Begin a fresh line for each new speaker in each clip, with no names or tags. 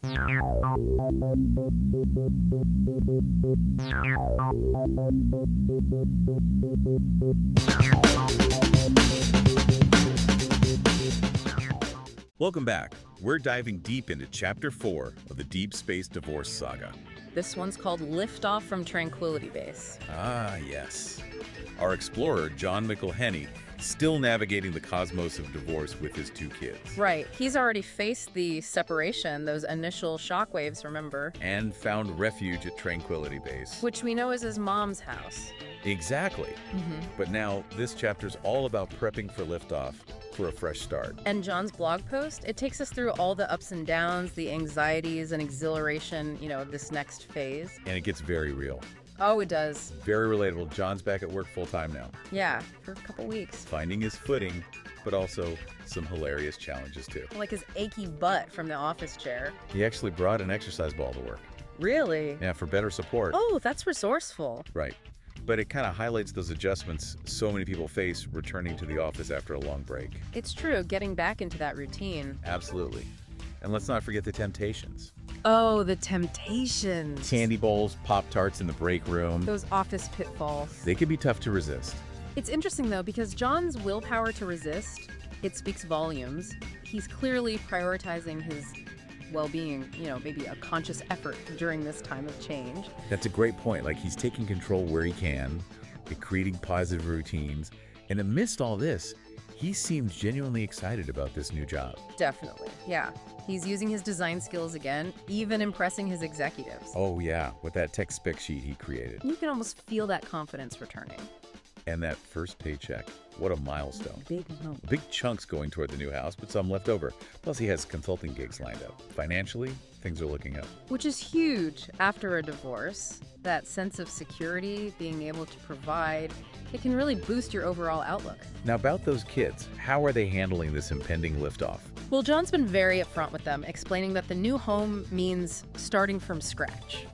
Welcome back. We're diving deep into Chapter 4 of the Deep Space Divorce Saga.
This one's called Liftoff from Tranquility Base.
Ah, yes. Our explorer, John McElhenney, still navigating the cosmos of divorce with his two kids.
Right. He's already faced the separation, those initial shockwaves, remember?
And found refuge at Tranquility Base.
Which we know is his mom's house.
Exactly. But now, this chapter's all about prepping for liftoff for a fresh start.
And John's blog post, it takes us through all the ups and downs, the anxieties and exhilaration, of this next phase.
And it gets very real.
Oh, it does.
Very relatable. John's back at work full-time now.
Yeah, for a couple weeks.
Finding his footing, but also some hilarious challenges too.
Like his achy butt from the office chair.
He actually brought an exercise ball to work.
Really?
Yeah, for better support.
Oh, that's resourceful.
Right. But it kind of highlights those adjustments so many people face returning to the office after a long break.
It's true, getting back into that routine.
Absolutely. And let's not forget the temptations.
Oh, the temptations.
Candy bowls, Pop-Tarts in the break room.
Those office pitfalls.
They can be tough to resist.
It's interesting, though, because John's willpower to resist, it speaks volumes. He's clearly prioritizing his well-being, maybe a conscious effort during this time of change.
That's a great point. Like, he's taking control where he can, creating positive routines. And amidst all this, he seems genuinely excited about this new job.
Definitely, yeah. He's using his design skills again, even impressing his executives.
Oh, yeah, with that tech spec sheet he created.
You can almost feel that confidence returning.
And that first paycheck. What a milestone.
Big moment.
Big chunks going toward the new house, but some left over. Plus, he has consulting gigs lined up. Financially, things are looking up.
Which is huge after a divorce. That sense of security, being able to provide, it can really boost your overall outlook.
Now, about those kids, how are they handling this impending liftoff?
Well, John's been very upfront with them, explaining that the new home means starting from scratch.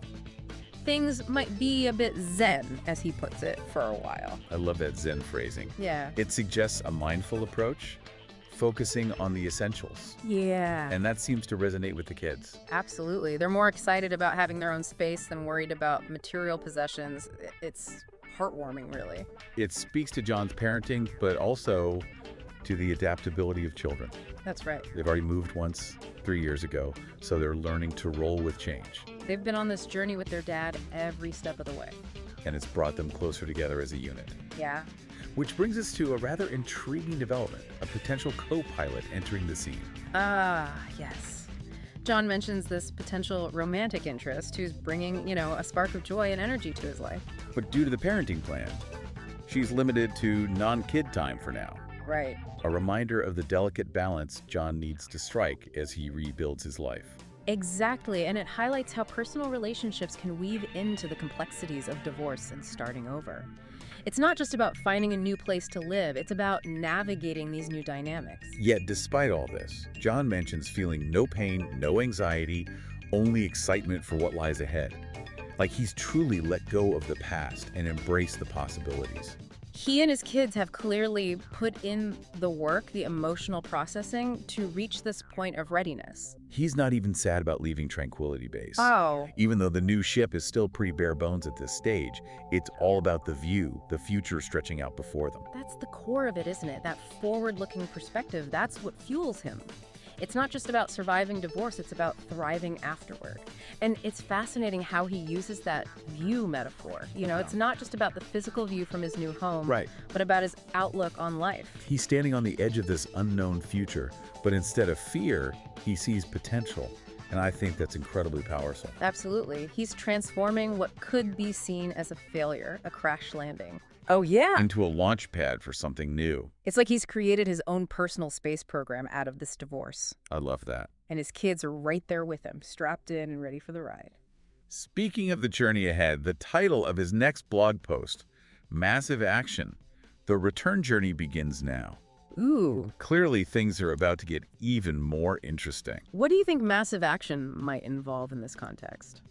Things might be a bit zen, as he puts it, for a while.
I love that Zen phrasing.
Yeah.
It suggests a mindful approach, focusing on the essentials.
Yeah.
And that seems to resonate with the kids.
Absolutely. They're more excited about having their own space than worried about material possessions. It's heartwarming, really.
It speaks to John's parenting, but also to the adaptability of children.
That's right.
They've already moved once 3 years ago, so they're learning to roll with change.
They've been on this journey with their dad every step of the way.
And it's brought them closer together as a unit.
Yeah.
Which brings us to a rather intriguing development, a potential co-pilot entering the scene.
Ah, yes. John mentions this potential romantic interest who's bringing, a spark of joy and energy to his life.
But due to the parenting plan, she's limited to non-kid time for now.
Right.
A reminder of the delicate balance John needs to strike as he rebuilds his life.
Exactly, and it highlights how personal relationships can weave into the complexities of divorce and starting over. It's not just about finding a new place to live, it's about navigating these new dynamics.
Yet, despite all this, John mentions feeling no pain, no anxiety, only excitement for what lies ahead. Like he's truly let go of the past and embraced the possibilities.
He and his kids have clearly put in the work, the emotional processing, to reach this point of readiness.
He's not even sad about leaving Tranquility Base.
Oh.
Even though the new ship is still pretty bare bones at this stage, it's all about the view, the future stretching out before them.
That's the core of it, isn't it? That forward-looking perspective, that's what fuels him. It's not just about surviving divorce, it's about thriving afterward. And it's fascinating how he uses that view metaphor. It's not just about the physical view from his new home,
Right.
but about his outlook on life.
He's standing on the edge of this unknown future, but instead of fear, he sees potential. And I think that's incredibly powerful.
Absolutely. He's transforming what could be seen as a failure, a crash landing. Oh, yeah.
Into a launch pad for something new.
It's like he's created his own personal space program out of this divorce.
I love that.
And his kids are right there with him, strapped in and ready for the ride.
Speaking of the journey ahead, the title of his next blog post, Massive Action, The Return Journey Begins Now.
Ooh.
Clearly, things are about to get even more interesting.
What do you think massive action might involve in this context?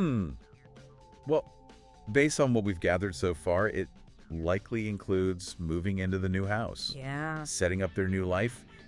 Well, based on what we've gathered so far, it likely includes moving into the new house.
Yeah.
Setting up their new life,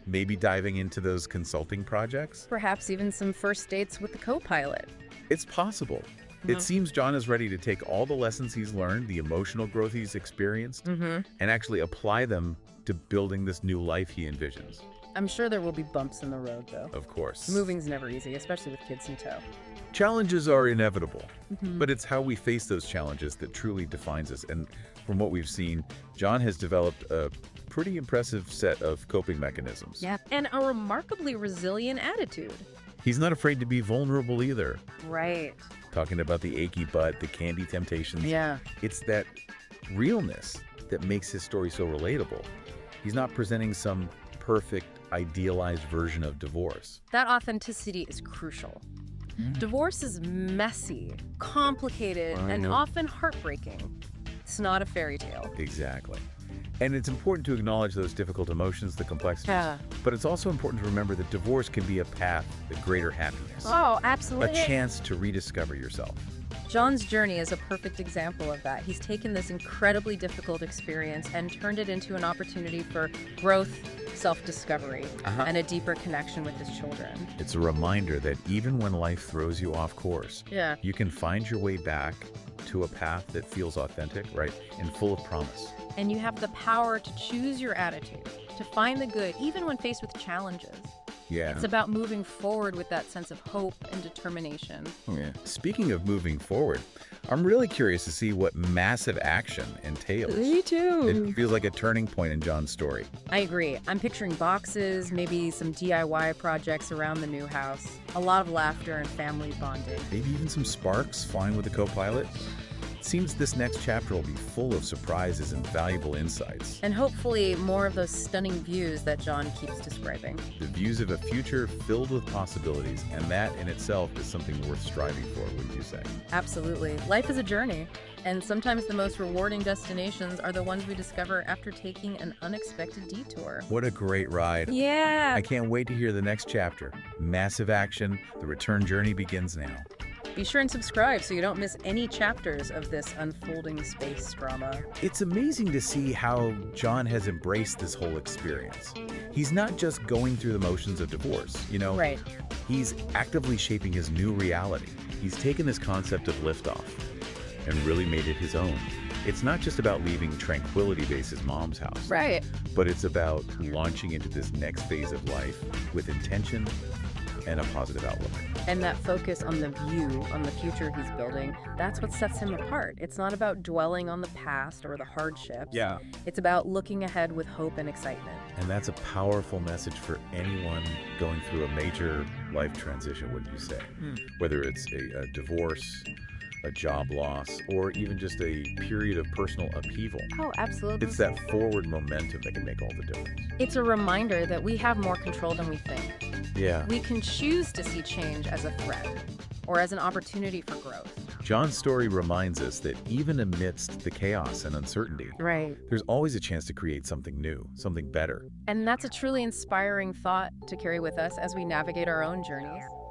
Maybe diving into those consulting projects?
Perhaps even some first dates with the co-pilot.
It's possible. It seems John is ready to take all the lessons he's learned, the emotional growth he's experienced, and actually apply them to building this new life he envisions.
I'm sure there will be bumps in the road, though.
Of course.
Moving's never easy, especially with kids in tow.
Challenges are inevitable, but it's how we face those challenges that truly defines us. And from what we've seen, John has developed a pretty impressive set of coping mechanisms.
Yeah, and a remarkably resilient attitude.
He's not afraid to be vulnerable either.
Right.
Talking about the achy butt, the candy temptations.
Yeah.
It's that realness that makes his story so relatable. He's not presenting some perfect, idealized version of divorce.
That authenticity is crucial. Divorce is messy, complicated, and often heartbreaking. It's not a fairy tale.
Exactly. And it's important to acknowledge those difficult emotions, the complexities.
Yeah.
But it's also important to remember that divorce can be a path to greater happiness.
Oh,
A
absolutely.
chance to rediscover yourself.
John's journey is a perfect example of that. He's taken this incredibly difficult experience and turned it into an opportunity for growth, self-discovery, and a deeper connection with his children.
It's a reminder that even when life throws you off course,
Yeah.
you can find your way back to a path that feels authentic, right, and full of promise.
And you have the power to choose your attitude, to find the good, even when faced with challenges.
Yeah.
It's about moving forward with that sense of hope and determination.
Speaking of moving forward, I'm really curious to see what massive action entails.
Me too.
It feels like a turning point in John's story.
I agree. I'm picturing boxes, maybe some DIY projects around the new house, a lot of laughter and family bonding.
Maybe even some sparks flying with the co-pilot. It seems this next chapter will be full of surprises and valuable insights.
And hopefully more of those stunning views that John keeps describing.
The views of a future filled with possibilities, and that in itself is something worth striving for, wouldn't you say?
Absolutely. Life is a journey, and sometimes the most rewarding destinations are the ones we discover after taking an unexpected detour.
What a great ride.
Yeah.
I can't wait to hear the next chapter. Massive action. The return journey begins now.
Be sure and subscribe so you don't miss any chapters of this unfolding space drama.
It's amazing to see how John has embraced this whole experience. He's not just going through the motions of divorce,
Right.
He's actively shaping his new reality. He's taken this concept of liftoff and really made it his own. It's not just about leaving Tranquility Base's mom's house,
Right.
but it's about launching into this next phase of life with intention and a positive outlook.
And that focus on the view, on the future he's building, that's what sets him apart. It's not about dwelling on the past or the hardships.
Yeah.
It's about looking ahead with hope and excitement.
And that's a powerful message for anyone going through a major life transition, wouldn't you say? Whether it's a divorce, a job loss, or even just a period of personal upheaval.
Oh, absolutely.
It's that forward momentum that can make all the difference.
It's a reminder that we have more control than we think.
Yeah.
We can choose to see change as a threat or as an opportunity for growth.
John's story reminds us that even amidst the chaos and uncertainty,
Right.
there's always a chance to create something new, something better.
And that's a truly inspiring thought to carry with us as we navigate our own journeys.